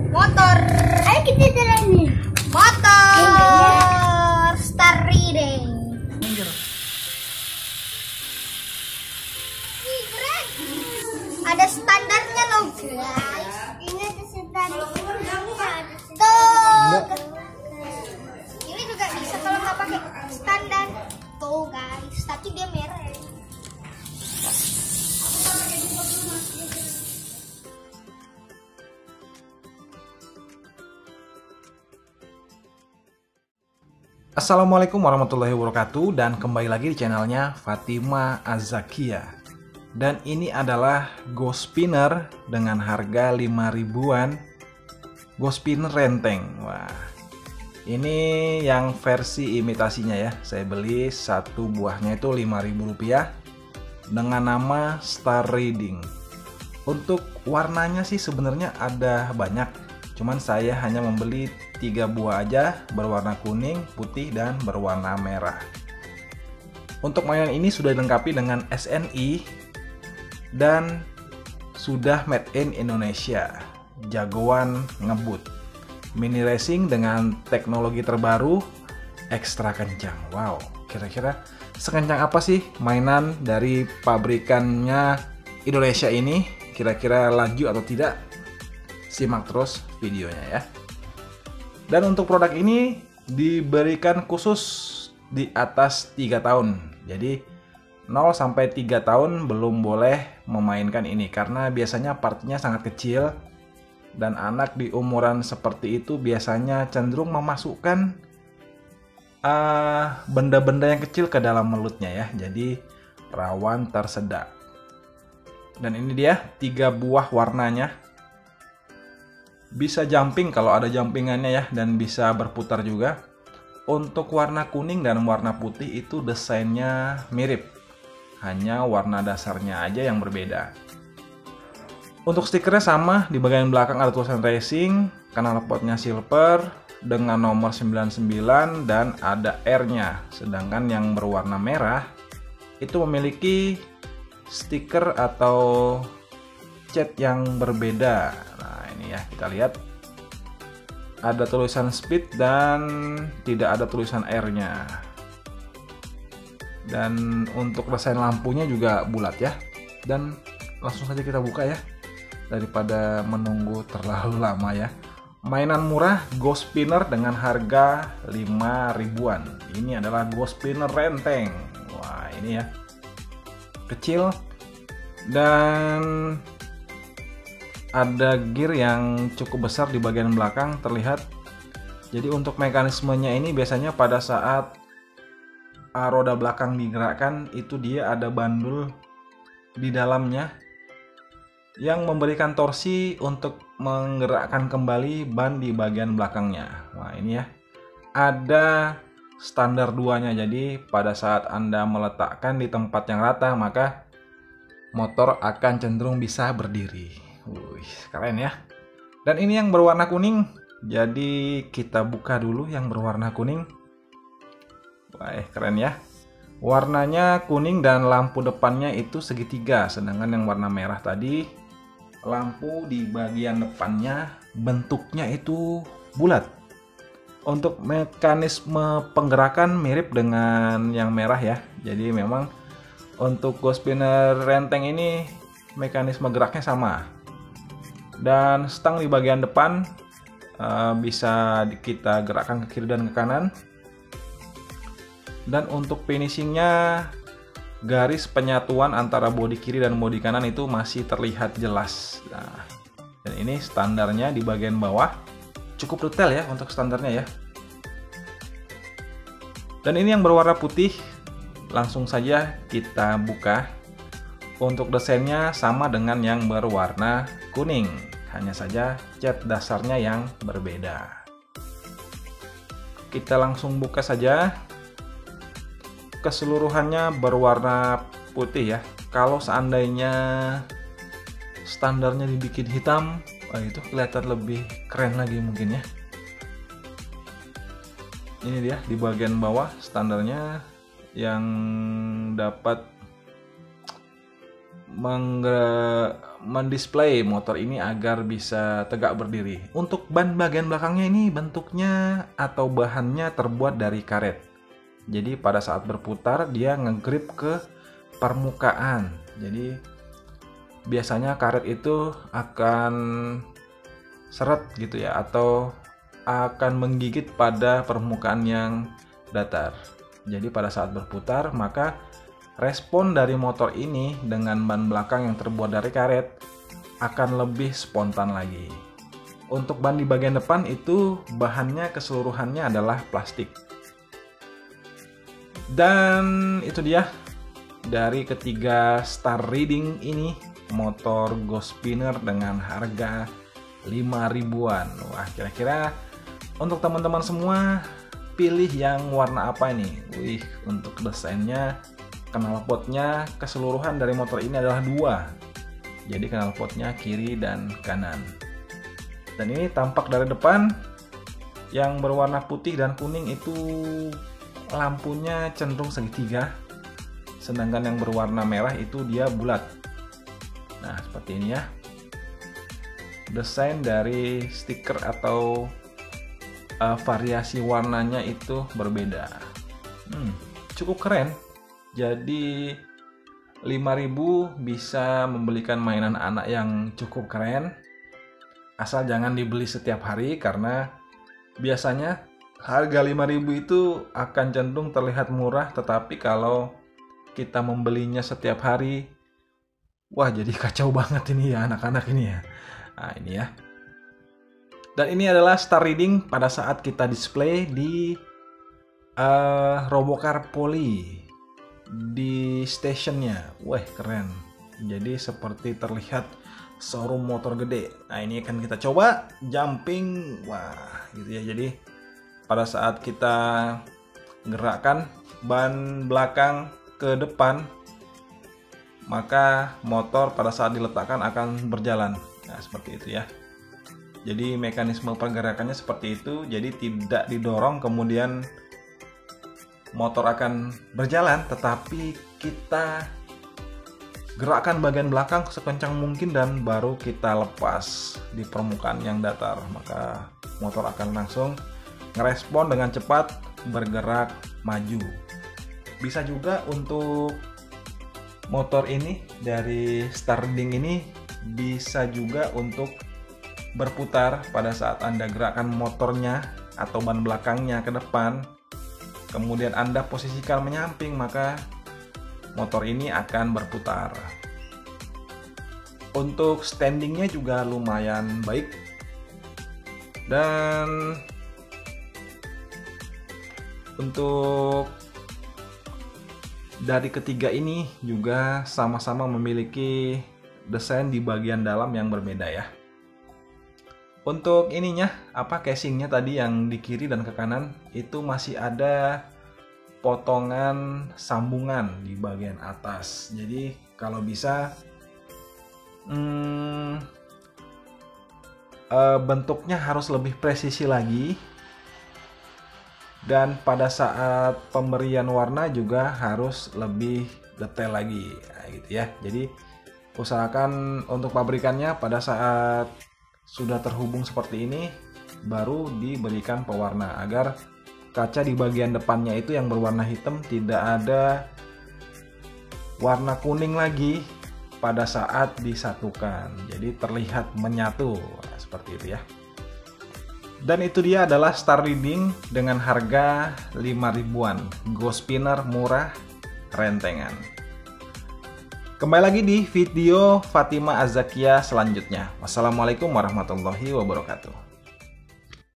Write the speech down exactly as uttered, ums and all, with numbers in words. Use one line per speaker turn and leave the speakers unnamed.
Motor.
Ayo kita jalan nih.
Motor Star Reading. Ih, keren. Ada standarnya loh guys.
Ini ada standarnya.
Tuh. Ini juga bisa kalau nggak pakai standar. Tuh guys, tapi dia merah.
Assalamualaikum warahmatullahi wabarakatuh, dan kembali lagi di channelnya Fatima Az-Zakiyah. Dan ini adalah ghost spinner dengan harga lima ribuan, ghost spinner renteng. Wah, ini yang versi imitasinya ya. Saya beli satu buahnya itu lima ribu rupiah dengan nama Star Reading. Untuk warnanya sih sebenarnya ada banyak, cuman saya hanya membeli tiga buah aja, berwarna kuning, putih, dan berwarna merah. Untuk mainan ini sudah dilengkapi dengan S N I dan sudah made in Indonesia. Jagoan ngebut, mini racing dengan teknologi terbaru, ekstra kencang. Wow, kira-kira sekencang apa sih mainan dari pabrikannya Indonesia ini? Kira-kira laju atau tidak? Simak terus videonya ya. Dan untuk produk ini diberikan khusus di atas tiga tahun. Jadi nol sampai tiga tahun belum boleh memainkan ini karena biasanya partinya sangat kecil dan anak di umuran seperti itu biasanya cenderung memasukkan benda-benda uh, yang kecil ke dalam mulutnya ya. Jadi rawan tersedak. Dan ini dia tiga buah warnanya. Bisa jumping kalau ada jumpingannya ya, dan bisa berputar juga. Untuk warna kuning dan warna putih itu desainnya mirip, hanya warna dasarnya aja yang berbeda. Untuk stikernya sama, di bagian belakang ada tulisan racing, kanal potnya silver dengan nomor sembilan puluh sembilan dan ada R-nya. Sedangkan yang berwarna merah itu memiliki stiker atau cat yang berbeda. Nah ini ya, kita lihat ada tulisan speed dan tidak ada tulisan R-nya. Dan untuk desain lampunya juga bulat ya. Dan langsung saja kita buka ya, daripada menunggu terlalu lama ya. Mainan murah ghost spinner dengan harga lima ribuan. Ini adalah ghost spinner renteng. Wah ini ya, kecil dan ada gear yang cukup besar di bagian belakang terlihat. Jadi untuk mekanismenya ini biasanya pada saat uh, roda belakang digerakkan itu dia ada bandul di dalamnya yang memberikan torsi untuk menggerakkan kembali ban di bagian belakangnya. Wah ini ya, ada standar duanya. Jadi pada saat Anda meletakkan di tempat yang rata maka motor akan cenderung bisa berdiri. Wih, keren ya. Dan ini yang berwarna kuning. Jadi kita buka dulu yang berwarna kuning. Wah, keren ya. Warnanya kuning dan lampu depannya itu segitiga. Sedangkan yang warna merah tadi, lampu di bagian depannya bentuknya itu bulat. Untuk mekanisme penggerakan mirip dengan yang merah ya. Jadi memang untuk ghost spinner renteng ini mekanisme geraknya sama. Dan stang di bagian depan uh, bisa kita gerakkan ke kiri dan ke kanan. Dan untuk finishingnya, garis penyatuan antara bodi kiri dan bodi kanan itu masih terlihat jelas. Nah, dan ini standarnya di bagian bawah cukup detail ya untuk standarnya ya. Dan ini yang berwarna putih, langsung saja kita buka. Untuk desainnya sama dengan yang berwarna kuning, hanya saja cat dasarnya yang berbeda. Kita langsung buka saja. Keseluruhannya berwarna putih ya. Kalau seandainya standarnya dibikin hitam, oh itu kelihatan lebih keren lagi mungkin ya. Ini dia di bagian bawah standarnya yang dapat mendisplay motor ini agar bisa tegak berdiri. Untuk ban bagian belakangnya ini bentuknya atau bahannya terbuat dari karet. Jadi pada saat berputar dia ngegrip ke permukaan. Jadi biasanya karet itu akan seret gitu ya, atau akan menggigit pada permukaan yang datar. Jadi pada saat berputar maka respon dari motor ini dengan ban belakang yang terbuat dari karet akan lebih spontan lagi. Untuk ban di bagian depan itu bahannya keseluruhannya adalah plastik. Dan itu dia dari ketiga star reading ini, motor Ghost Spinner dengan harga lima ribuan. Wah, kira-kira untuk teman-teman semua pilih yang warna apa ini? Wih, untuk desainnya, knalpotnya keseluruhan dari motor ini adalah dua. Jadi knalpotnya kiri dan kanan. Dan ini tampak dari depan yang berwarna putih dan kuning itu lampunya cenderung segitiga. Sedangkan yang berwarna merah itu dia bulat. Nah, seperti ini ya. Desain dari stiker atau uh, variasi warnanya itu berbeda. Hmm, cukup keren. Jadi lima ribu bisa membelikan mainan anak yang cukup keren. Asal jangan dibeli setiap hari karena biasanya harga lima ribu itu akan cenderung terlihat murah, tetapi kalau kita membelinya setiap hari, wah jadi kacau banget ini ya anak-anak ini ya. Nah, ini ya. Dan ini adalah star reading pada saat kita display di uh, Robocar Poli di stationnya. Wah, keren. Jadi seperti terlihat showroom motor gede. Nah, ini akan kita coba jumping. Wah, gitu ya. Jadi pada saat kita gerakkan ban belakang ke depan, maka motor pada saat diletakkan akan berjalan. Nah, seperti itu ya. Jadi mekanisme pergerakannya seperti itu. Jadi tidak didorong kemudian motor akan berjalan, tetapi kita gerakkan bagian belakang sekencang mungkin dan baru kita lepas di permukaan yang datar, maka motor akan langsung ngerespon dengan cepat, bergerak maju. Bisa juga untuk motor ini dari star reading ini bisa juga untuk berputar pada saat Anda gerakkan motornya atau ban belakangnya ke depan, kemudian Anda posisikan menyamping, maka motor ini akan berputar. Untuk standingnya juga lumayan baik. Dan untuk dari ketiga ini juga sama-sama memiliki desain di bagian dalam yang berbeda ya. Untuk ininya, apa casingnya tadi yang di kiri dan ke kanan itu masih ada potongan sambungan di bagian atas. Jadi kalau bisa hmm, e, bentuknya harus lebih presisi lagi. Dan pada saat pemberian warna juga harus lebih detail lagi. Nah, gitu ya. Jadi usahakan untuk pabrikannya pada saat sudah terhubung seperti ini baru diberikan pewarna agar kaca di bagian depannya itu yang berwarna hitam tidak ada warna kuning lagi pada saat disatukan, jadi terlihat menyatu. Nah, seperti itu ya. Dan itu dia adalah star reading dengan harga lima ribuan, Ghost Spinner murah rentengan. Kembali lagi di video Fatima Azakia selanjutnya. Wassalamualaikum warahmatullahi wabarakatuh.